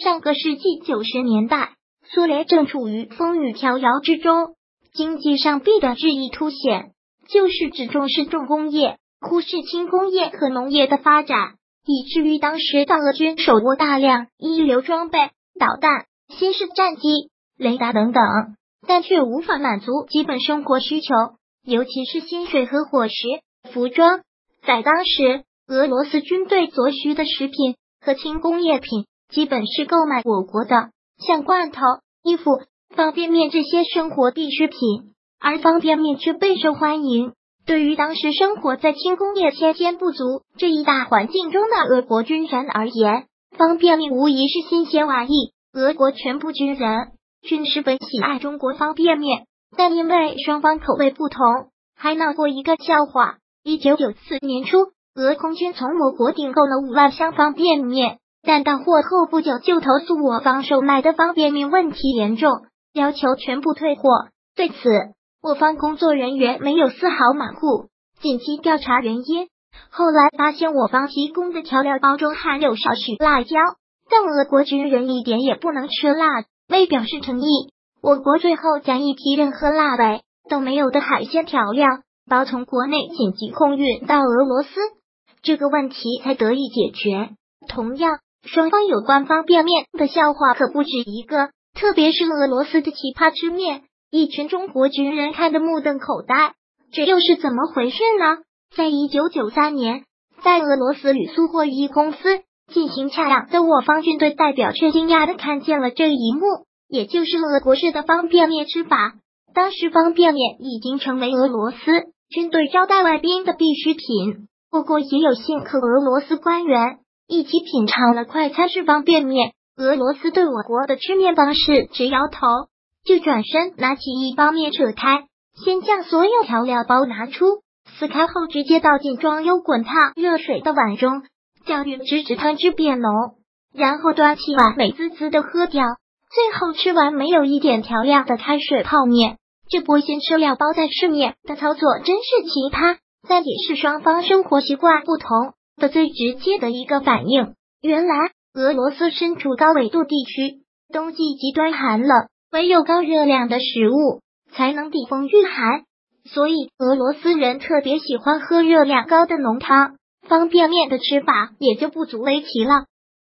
上个世纪90年代，苏联正处于风雨飘摇之中，经济上壁的日益凸显，就是只重视重工业，忽视轻工业和农业的发展，以至于当时的俄军手握大量一流装备、导弹、新式战机、雷达等等，但却无法满足基本生活需求，尤其是薪水和伙食、服装。在当时，俄罗斯军队所需的食品和轻工业品基本是购买我国的，像罐头、衣服、方便面这些生活必需品，而方便面却备受欢迎。对于当时生活在轻工业先天不足这一大环境中的俄国军人而言，方便面无疑是新鲜玩意。俄国全部军人均十分喜爱中国方便面，但因为双方口味不同，还闹过一个笑话。1994年初，俄空军从我国订购了5万箱方便面，但到货后不久就投诉我方售卖的方便面问题严重，要求全部退货。对此，我方工作人员没有丝毫马虎，紧急调查原因。后来发现我方提供的调料包中含有少许辣椒，但俄国军人一点也不能吃辣，为表示诚意，我国最后将一批任何辣味都没有的海鲜调料包从国内紧急空运到俄罗斯，这个问题才得以解决。同样，双方有关方便面的笑话可不止一个，特别是俄罗斯的奇葩吃面，一群中国军人看得目瞪口呆，这又是怎么回事呢？在1993年，在俄罗斯铝苏货一公司进行洽养的我方军队代表却惊讶地看见了这一幕，也就是俄国式的方便面吃法。当时方便面已经成为俄罗斯军队招待外宾的必需品，不过也有幸和俄罗斯官员一起品尝了快餐式方便面。俄罗斯对我国的吃面方式直摇头，就转身拿起一包面扯开，先将所有调料包拿出，撕开后直接倒进装有滚烫热水的碗中，搅匀直至汤汁变浓，然后端起碗美滋滋的喝掉，最后吃完没有一点调料的开水泡面。这波先吃料包再吃面的操作真是奇葩，但也是双方生活习惯不同的最直接的一个反应。原来俄罗斯身处高纬度地区，冬季极端寒冷，唯有高热量的食物才能抵风御寒，所以俄罗斯人特别喜欢喝热量高的浓汤，方便面的吃法也就不足为奇了。